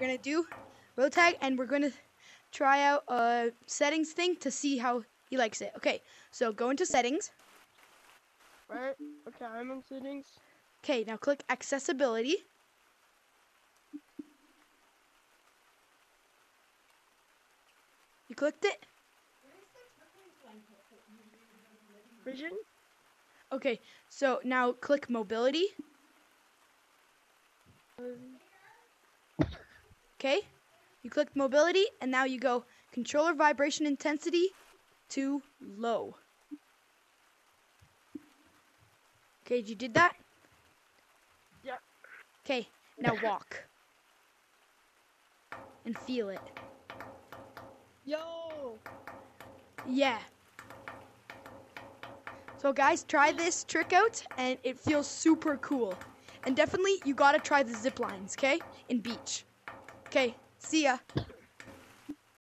We're gonna do road tag, and we're gonna try out a settings thing to see how he likes it. Okay, so go into settings. Right. Okay, I'm in settings. Okay, now click accessibility. You clicked it? Vision. Okay, so now click mobility. Okay, you clicked mobility, and now you go controller vibration intensity to low. Okay, you did that? Yeah. Okay, now walk. And feel it. Yo. Yeah. So guys, try this trick out, and it feels super cool. And definitely, you gotta try the zip lines, okay? In beach. Okay, see ya.